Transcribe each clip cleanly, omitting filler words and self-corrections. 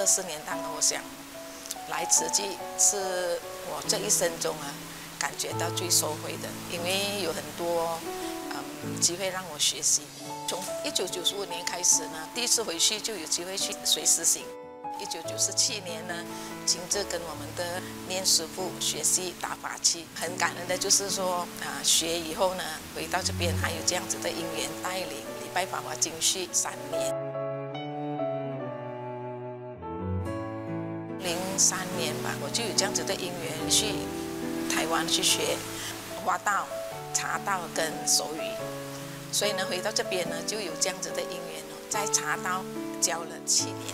20年当中，我想来慈济是我这一生中感觉到最受惠的，因为有很多机会让我学习。从1995年开始呢，第一次回去就有机会去随师行。1997年呢，亲自跟我们的念师傅学习打法器，很感恩的就是说学以后呢，回到这边还有这样子的因缘，带领礼拜法华经序3年。03年吧，我就有这样子的因缘去台湾去学花道、茶道跟手语，所以呢，回到这边呢就有这样子的因缘在茶道教了7年。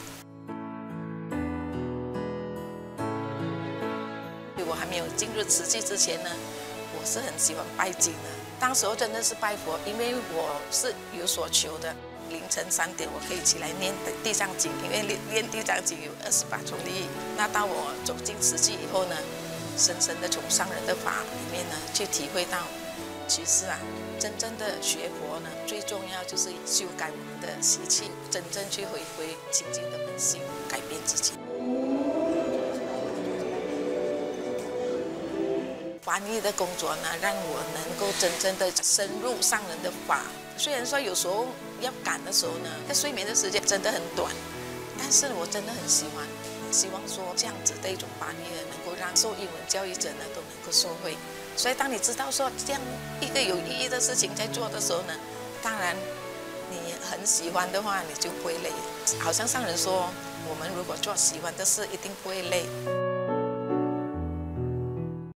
我还没有进入慈济之前呢，我是很喜欢拜经的。当时候真的是拜佛，因为我是有所求的。凌晨3点我可以起来念地藏经，因为念地藏经有28重利益。那到我走进慈济以后呢，深深的从上人的法里面呢，去体会到，其实真正的学佛呢，最重要就是修改我们的习气，真正去回归清净的本性，改变自己。翻译的工作呢，让我能够真正的深入上人的法。虽然说有时候要赶的时候呢，睡眠的时间真的很短，但是我真的很喜欢，希望说这样子的一种翻译能够让受英文教育者呢都能够受惠。所以当你知道说这样一个有意义的事情在做的时候呢，当然你很喜欢的话，你就不会累。好像上人说，我们如果做喜欢的事，一定不会累。